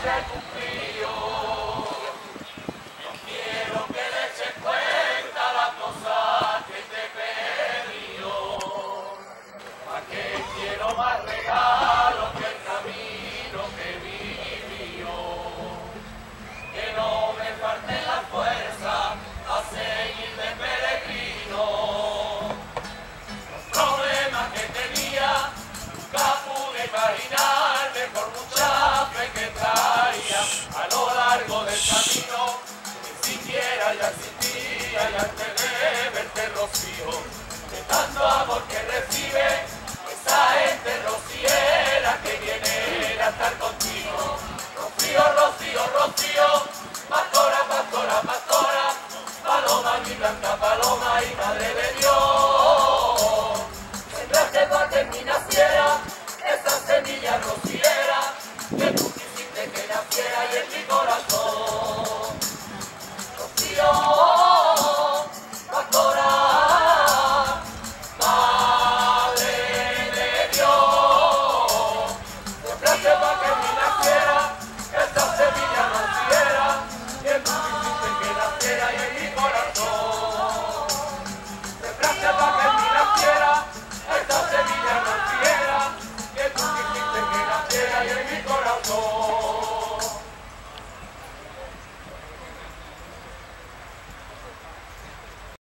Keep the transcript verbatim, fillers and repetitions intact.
haya algún frío. No quiero que le eches cuenta las cosas que te he pedido. ¿Para qué quiero más regalos que el camino que vivió? Que no me falte la fuerza a seguir de peregrino. Los problemas que tenía nunca pude imaginarme por mucha fe que traía a lo largo del camino. Ni siquiera ya existía y antes de verte rocío, de tanto amor que recibe esa gente rociera que viene a estar contigo. Rocío, rocío, rocío, pastora, pastora, pastora, paloma, mi blanca paloma y madre de Dios. Sembraste para que en mí naciera esa semilla rociera que